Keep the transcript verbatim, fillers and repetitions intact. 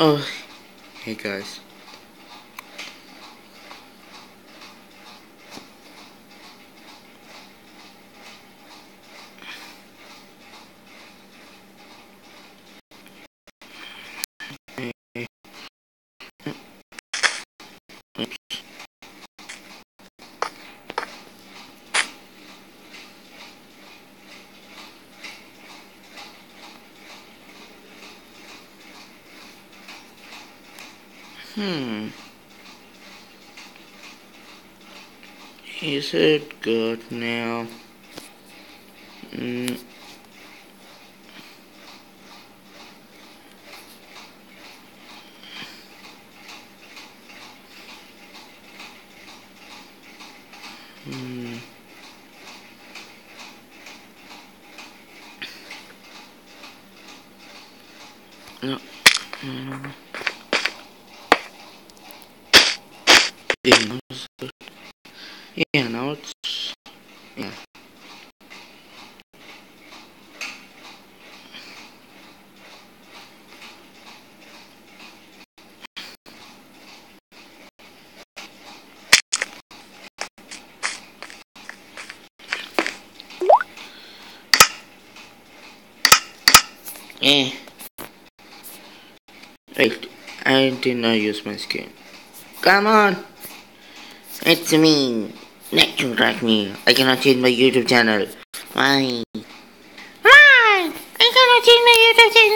Oh, hey guys. Hmm. Is it good now? Mm. Hmm. No. Mm. Yeah, yeah, now it's yeah. Eh. Wait, I did not use my skin. Come on! It's me! Let you track me. I cannot change my YouTube channel. Why? Why? I cannot change my YouTube channel.